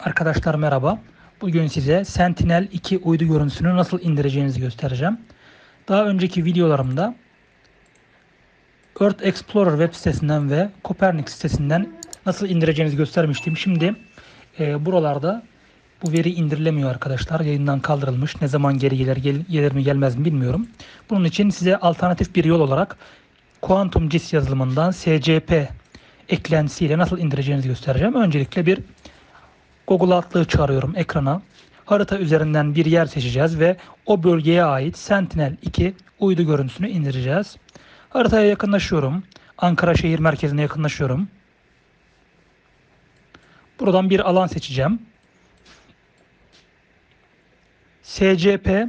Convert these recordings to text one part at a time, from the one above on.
Arkadaşlar merhaba. Bugün size Sentinel-2 uydu görüntüsünü nasıl indireceğinizi göstereceğim. Daha önceki videolarımda Earth Explorer web sitesinden ve Copernicus sitesinden nasıl indireceğinizi göstermiştim. Şimdi buralarda bu veri indirilemiyor arkadaşlar. Yayından kaldırılmış. Ne zaman geri gelir mi gelmez mi bilmiyorum. Bunun için size alternatif bir yol olarak Quantum GIS yazılımından SCP eklentisiyle nasıl indireceğinizi göstereceğim. Öncelikle bir Google adlığı çağırıyorum ekrana. Harita üzerinden bir yer seçeceğiz ve o bölgeye ait Sentinel-2 uydu görüntüsünü indireceğiz. Haritaya yakınlaşıyorum. Ankara şehir merkezine yakınlaşıyorum. Buradan bir alan seçeceğim. SCP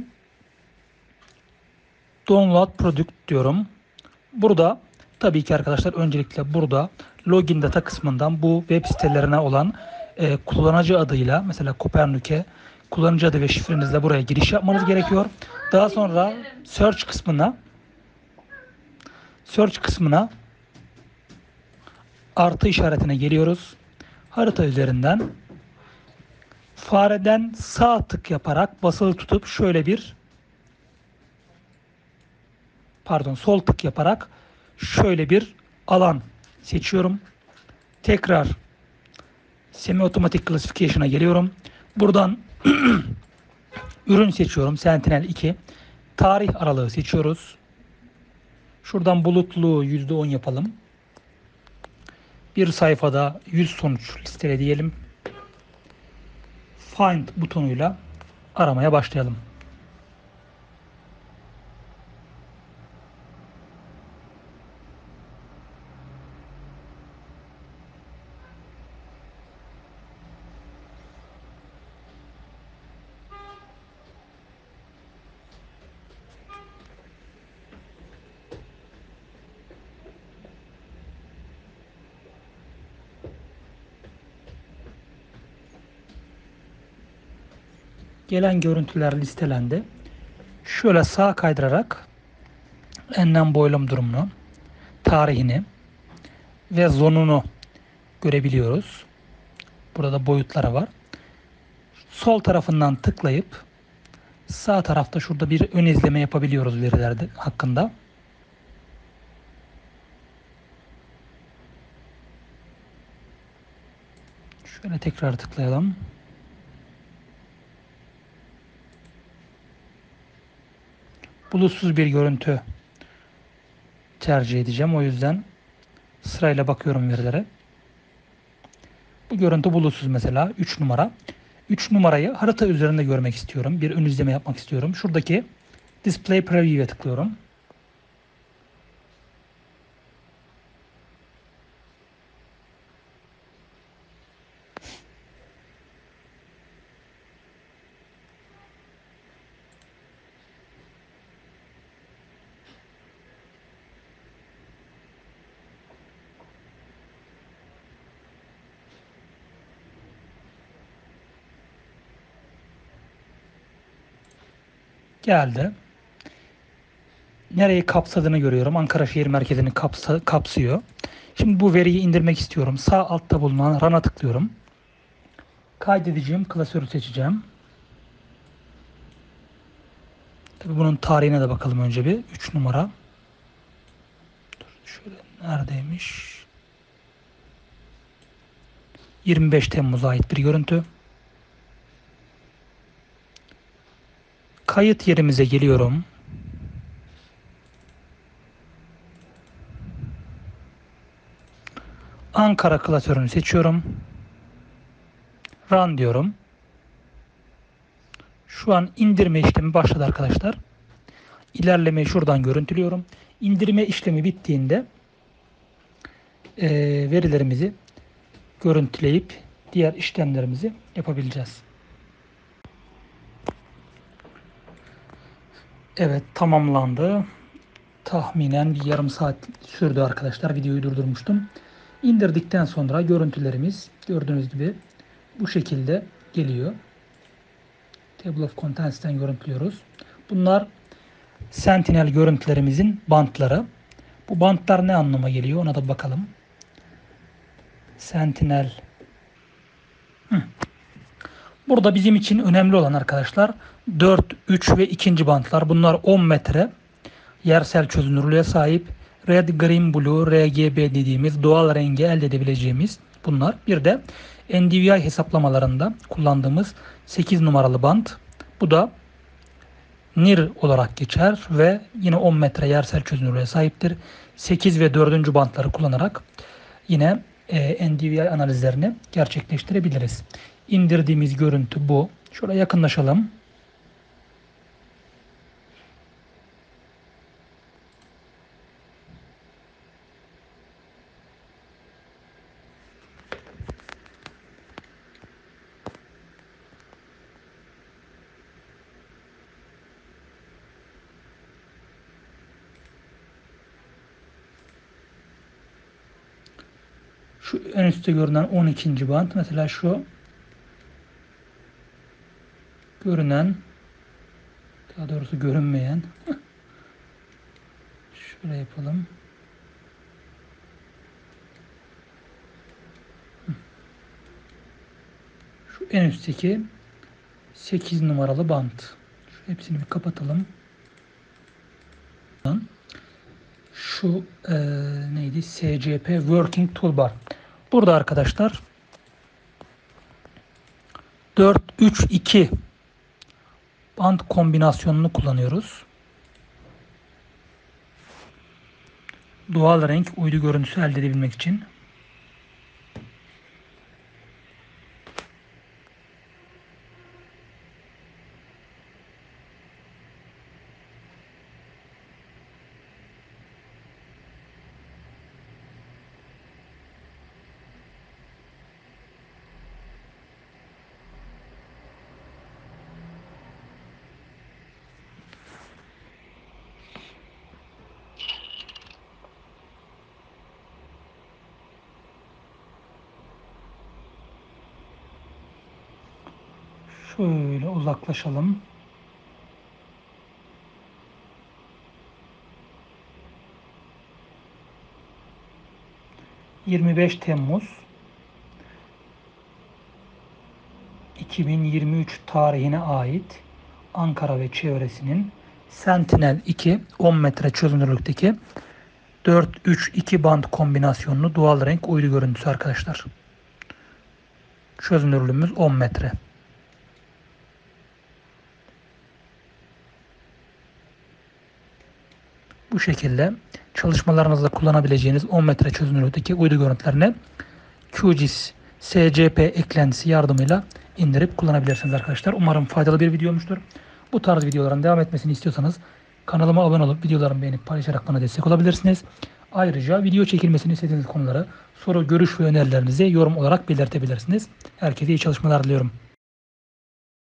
Download Product diyorum. Burada tabii ki arkadaşlar öncelikle burada Login Data kısmından bu web sitelerine olan kullanıcı adıyla mesela Copernicus'e kullanıcı adı ve şifrenizle buraya giriş yapmanız gerekiyor. Daha sonra search kısmına artı işaretine geliyoruz. Harita üzerinden fareden sağ tık yaparak basılı tutup sol tık yaparak şöyle bir alan seçiyorum. Tekrar Semi Automatic Classification'a geliyorum. Buradan ürün seçiyorum. Sentinel-2. Tarih aralığı seçiyoruz. Şuradan bulutlu %10 yapalım. Bir sayfada 100 sonuç listele diyelim. Find butonuyla aramaya başlayalım. Gelen görüntüler listelendi. Şöyle sağa kaydırarak enlem boylam durumunu, tarihini ve zonunu görebiliyoruz. Burada boyutları var. Sol tarafından tıklayıp sağ tarafta şurada bir ön izleme yapabiliyoruz verilerde hakkında. Şöyle tekrar tıklayalım. Bulutsuz bir görüntü tercih edeceğim. O yüzden sırayla bakıyorum verilere. Bu görüntü bulutsuz mesela 3 numara. 3 numarayı harita üzerinde görmek istiyorum. Bir ön izleme yapmak istiyorum. Şuradaki Display Preview'e tıklıyorum. Geldi. Nereyi kapsadığını görüyorum. Ankara şehir merkezini kapsıyor. Şimdi bu veriyi indirmek istiyorum. Sağ altta bulunan Run'a tıklıyorum. Kaydedeceğim klasörü seçeceğim. Tabii bunun tarihine de bakalım önce bir. 3 numara. Şöyle neredeymiş? 25 Temmuz'a ait bir görüntü. Kayıt yerimize geliyorum. Ankara klasörünü seçiyorum. Run diyorum. Şu an indirme işlemi başladı arkadaşlar. İlerlemeyi şuradan görüntülüyorum. İndirme işlemi bittiğinde verilerimizi görüntüleyip diğer işlemlerimizi yapabileceğiz. Evet, tamamlandı. Tahminen bir yarım saat sürdü arkadaşlar. Videoyu durdurmuştum. İndirdikten sonra görüntülerimiz gördüğünüz gibi bu şekilde geliyor. Table of Contents'ten görüntülüyoruz. Bunlar Sentinel görüntülerimizin bantları. Bu bantlar ne anlama geliyor ona da bakalım. Sentinel Burada bizim için önemli olan arkadaşlar 4, 3 ve 2. bantlar. Bunlar 10 metre yersel çözünürlüğe sahip. Red, Green, Blue, RGB dediğimiz doğal rengi elde edebileceğimiz bunlar. Bir de NDVI hesaplamalarında kullandığımız 8 numaralı bant. Bu da NIR olarak geçer ve yine 10 metre yersel çözünürlüğe sahiptir. 8 ve 4. bantları kullanarak yine NDVI analizlerini gerçekleştirebiliriz. İndirdiğimiz görüntü bu. Şöyle yakınlaşalım. Şu en üstte görünen 12. bant. Mesela şu görünen, daha doğrusu görünmeyen. Şöyle yapalım. Şu en üstteki 8 numaralı bant. Şu hepsini bir kapatalım. Şu neydi? SCP Working Toolbar. Burada arkadaşlar 4-3-2 band kombinasyonunu kullanıyoruz. Doğal renk uydu görüntüsü elde edebilmek için. Şöyle uzaklaşalım. ...25 Temmuz 2023 tarihine ait Ankara ve çevresinin Sentinel-2 10 metre çözünürlükteki 4-3-2 band kombinasyonlu doğal renk uydu görüntüsü arkadaşlar. Çözünürlüğümüz 10 metre. Bu şekilde çalışmalarınızda kullanabileceğiniz 10 metre çözünürlükteki uydu görüntülerini QGIS SCP eklentisi yardımıyla indirip kullanabilirsiniz arkadaşlar. Umarım faydalı bir video olmuştur. Bu tarz videoların devam etmesini istiyorsanız kanalıma abone olup videolarımı beğenip paylaşarak bana destek olabilirsiniz. Ayrıca video çekilmesini istediğiniz konuları, soru, görüş ve önerilerinizi yorum olarak belirtebilirsiniz. Herkese iyi çalışmalar diliyorum.